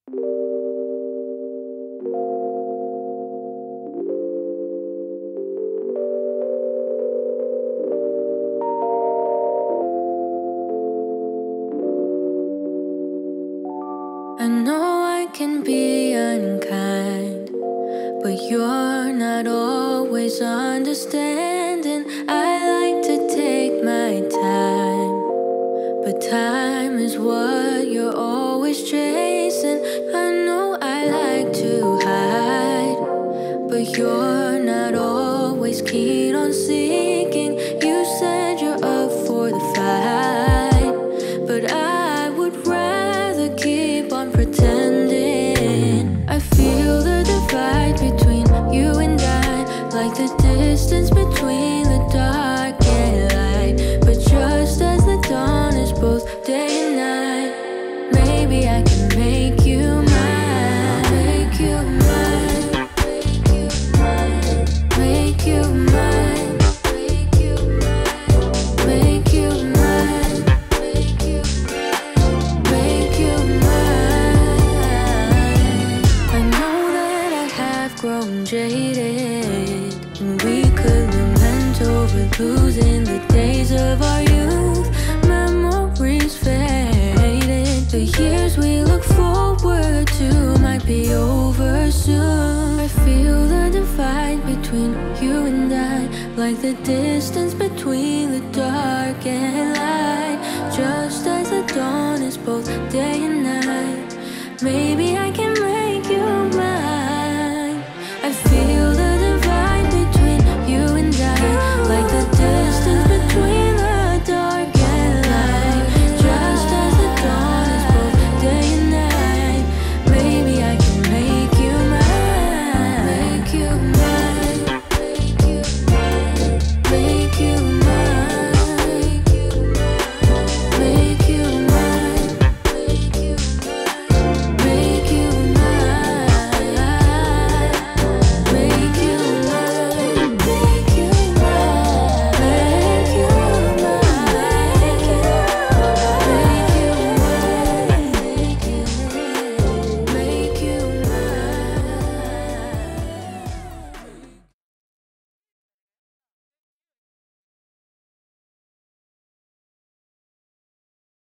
I know I can be unkind, but you're not always understanding. I like to take my time, but time is what you're always chasing. I know I like to hide, but you're not always keen on seeking. You said you're up for the fight, but I would rather keep on pretending. I feel the divide between you and I, like the distance between the dark and light. But just as the dawn is both day and night, maybe I can make you mine. Make you mine. Make you mine. Make you mine. Make you mine. Make you mine. I know that I have grown jaded, and we could lament over losing the days of our youth. Memories faded, the years we look forward to might be over soon. I feel the divide between you and I, like the distance between the dark and light. Just as the dawn is both day and night, maybe